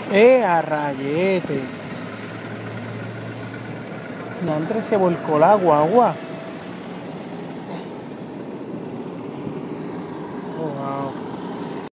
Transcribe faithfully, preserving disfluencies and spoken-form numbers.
¡Eh, a rayete! Diantre, se volcó la guagua. Oh, wow.